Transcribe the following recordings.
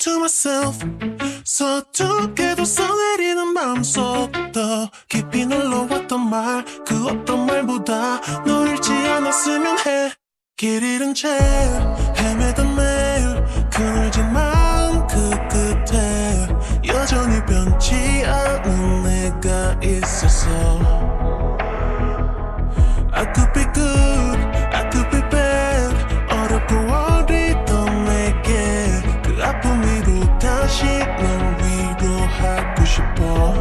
to myself. 서투게도 써내리는 마음속 더 깊이 눌러왔던 말, 그 어떤 말보다 너 잃지 않았으면 해. 길 잃은 채 헤매던 매일 그늘진 마음 그 끝에 여전히 변치 않은 내가 있었어. I could be good, I could be bad. 어렵고 어리던 내게 그 아픔 위로 다시 널 위로하고 싶어.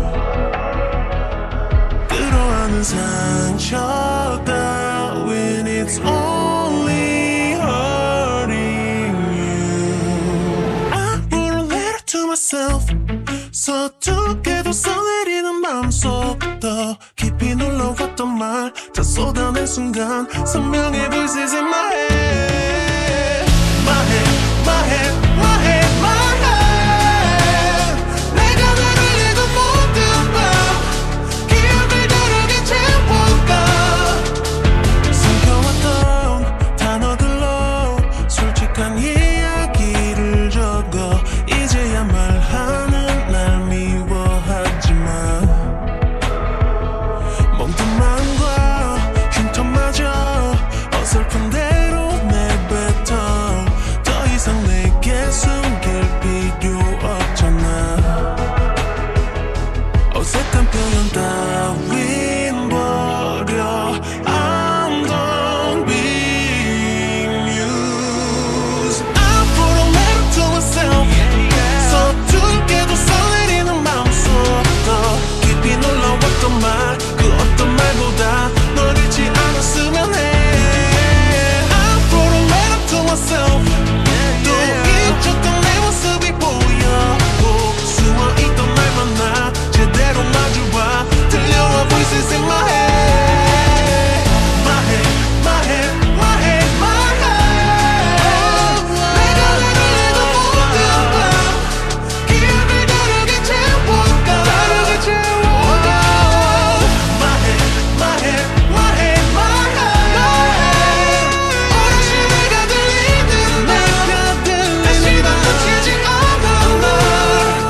끌어안은 상처 따윈 it's only hurting you. I wrote a letter to myself. 서투게도 써내리는 마음속 더 깊이 눌러왔던 말 다 쏟아낸 순간 선명해 voices in my head. My head, my head, my head, my head. 내가 너를 잃은 모든 밤 기억을 다르게 채워가. 숨겨왔던 단어들로 솔직한 이야기를 적어 이제야 말하는 날 미워하지마. 멍든 마음과 흉터마저 어설픈 대로 내뱉어. 더 이상 내게 숨길 필요 없잖아. 어색한 표현 따윈 버려. I'm done being used. I wrote a letter to myself. 서툴게도 써내리는 마음속 더 깊이 눌러왔던 말, 그 어떤 말보다 널 잃지 않았으면 해. I wrote a letter to myself. 또 잊었던 내 모습이 보여. 숨어있던 날 만나 제대로 마주봐. 들려와 voices in my head. My head, my head, my head, my head. 내가 너를 잃은 모든 밤 기억을 다르게 채워가. My head, my head, my head, my head. 오롯이 내가 들리는 날 다시도 놓치지 않아 널.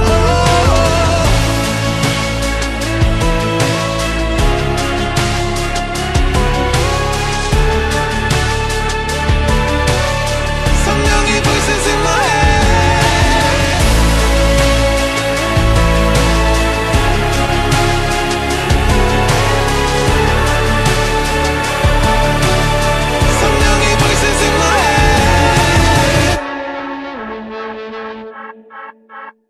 선명히 voices in my head. 선명히 voices in my head.